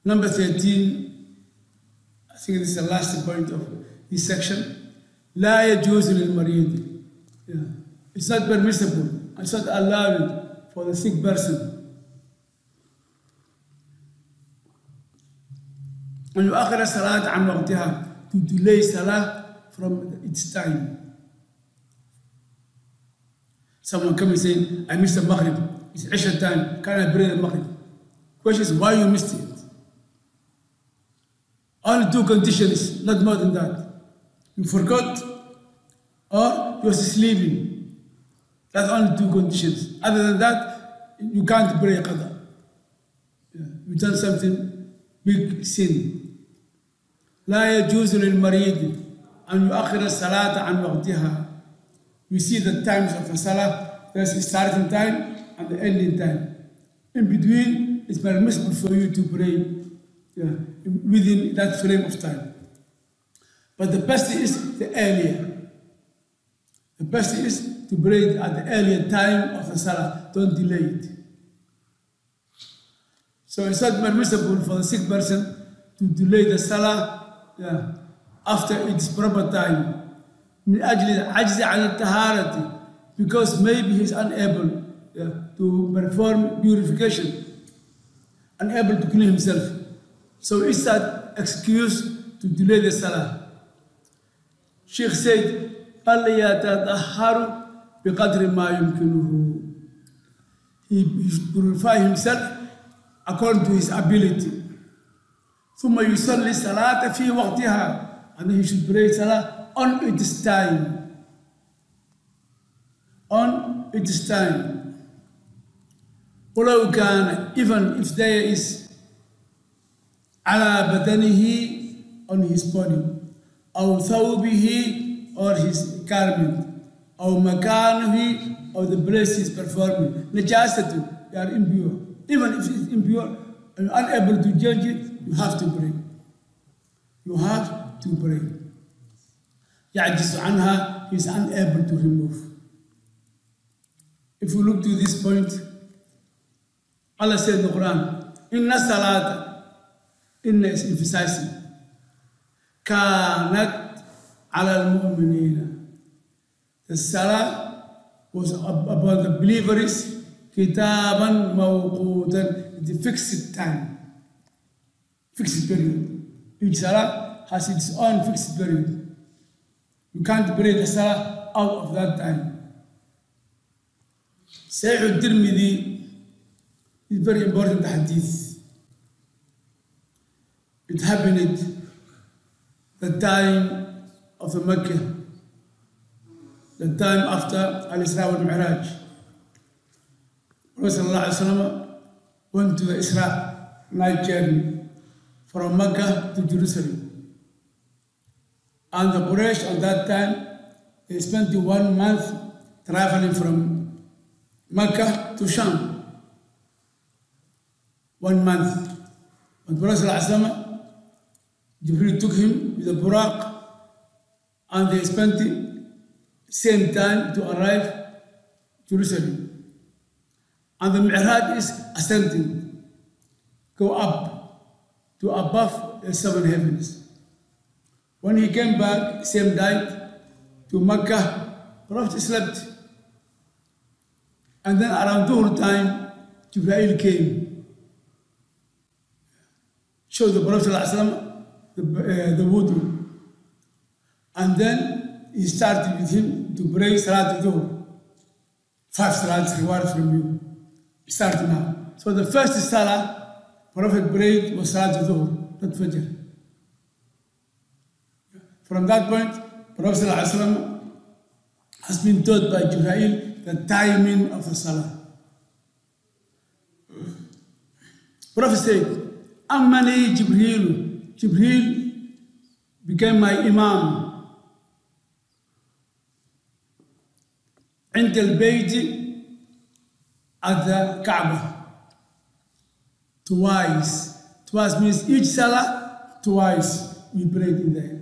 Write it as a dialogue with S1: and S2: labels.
S1: Number 13, I think this is the last point of this section. لا يجوز للمريض. It's not permissible. It's not allowed for the sick person. أن يؤخر الصلاة عن وقتها, to delay salah from its time. Someone come and say, I missed the Maghrib. It's Isha time. Can I pray the Maghrib? Question is, why you missed it? Only two conditions, not more than that. You forgot or you were sleeping. That's only two conditions. Other than that, you can't pray qada. You've done something big sin. لا يجوز للمريض أن يؤخر الصلاة عن وقتها. You see the times of the salah, there's a starting time and the ending time. In between, it's permissible for you to pray within that frame of time. But the best is the earlier. The best is to pray at the earlier time of the salah. Don't delay it. So it's not permissible for the sick person to delay the salah after its proper time. من أجل العجز عن الطهارة, because maybe he's unable to perform purification, unable to clean himself. So it's that excuse to delay the salah. Sheikh said, فَلْيَتَطَهَّرُ بِقَدْرِ مَا يُمْكِنُهُ. He should purify himself according to his ability. ثُمَّ يُصَلِّ الصَّلَاةَ فِي وَقْتِهَا. And then he should pray salah on its time. On its time. ولو كان, even if there is على بدنه, on his body, أو ثوبه, or his garment, أو مكانه, or the place he's performing. نجاسة, they are impure. Even if it's impure and unable to judge it, you have to pray. You have to pray. يعجز عنها, he is unable to remove. If we look to this point, Allah said in the Quran, Inna salata, Inna is emphasizing, كانت على المؤمنين. The salah was about the believers, كتابا موقوتا, the fixed time, fixed period. Each salah has its own fixed period. You can't pray the salah out of that time. Sahih al-Tirmidhi is very important hadith. It happened the time of the Mecca, the time after Al-Isra wal-Mi'raj. Prophet sallallahu alaihi wasallam went to the Isra night journey from Mecca to Jerusalem. And the Quraysh at that time, they spent 1 month traveling from Mecca to Sham. 1 month. When Prophet ﷺ, Jibreel took him with a buraq, and they spent the same time to arrive Jerusalem. And the Mi'raj is ascending, go up to above the 7 heavens. When he came back, same night, to Mecca, Prophet slept. And then around Dhuhr time, Jibreel came. Showed the Prophet ﷺ the wudu. And then he started with him to pray Salat al-Dhuhr. 5 salats reward from you. Start now. So the first salah Prophet prayed was Salat al-Dhuhr, not Fajr. From that point, Prophet ﷺ has been taught by Jibreel the timing of the salah. Prophet said, Ammani Jibreel. Jibreel became my imam. عند البيت at the Kaaba. Twice. Twice means each salah, twice we prayed in there.